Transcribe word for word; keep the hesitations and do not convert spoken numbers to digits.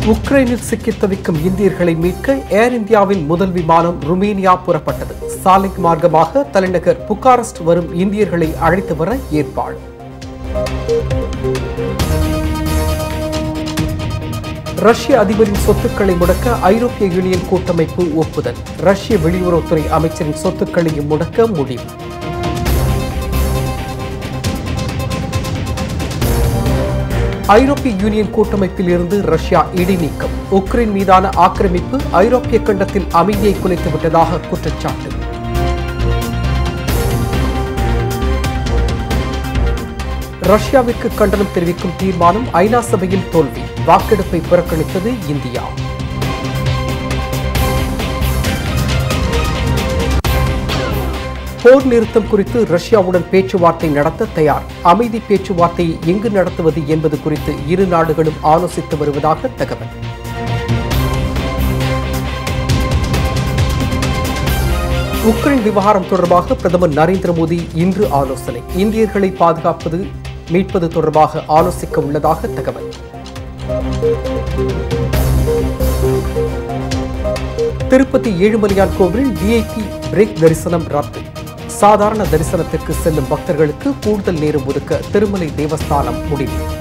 உக்ரைனில் சிக்கித் தவிக்கும் இந்தியர்களை மீட்க ஏர் இந்தியாவின் முதல் விமானம் ருமேனியா புறப்பட்டது. சாலை மார்க்கமாக தலைநகர் புக்காரெஸ்ட் வரும் இந்தியர்களை அழைத்து வர ஏற்பாடு. ரஷ்ய அதிபரின் சொத்துக்களை முடக்க ஐரோப்பிய யூனியன் கூட்டமைப்பு ஒப்புதல். ரஷ்ய வெளியுறவுத்துறை அமைச்சரின் சொத்துக்களையும் முடக்க முடிவு. ஐரோப்பிய யூனியன் கூட்டமைப்பில் இருந்து ரஷ்யா இடைநீக்கம். உக்ரைன் மீதான ஆக்கிரமிப்பு ஐரோப்பிய கண்டத்தில் அமைதியை குலைத்துவிட்டதாக குற்றச்சாட்டு. ரஷ்யாவிற்கு கண்டனம் தெரிவிக்கும் தீர்மானம் ஐநா சபையில் தோல்வி. வாக்கெடுப்பை புறக்கணித்தது இந்தியா. போர் நிறுத்தம் குறித்து ரஷ்யாவுடன் பேச்சுவார்த்தை நடத்த தயார். அமைதி பேச்சுவார்த்தையை எங்கு நடத்துவது என்பது குறித்து இரு நாடுகளும் ஆலோசித்து வருவதாக தகவல். உக்ரைன் விவகாரம் தொடர்பாக பிரதமர் நரேந்திர மோடி இன்று ஆலோசனை. இந்தியர்களை பாதுகாப்பது மீட்பது தொடர்பாக ஆலோசிக்க உள்ளதாக தகவல். திருப்பதி ஏழுமலையான் கோவிலில் விஐபி பிரேக் தரிசனம் ரத்து. சாதாரண தரிசனத்திற்கு செல்லும் பக்தர்களுக்கு கூடுதல் நேரம் ஒதுக்க திருமலை தேவஸ்தானம் முடிவு.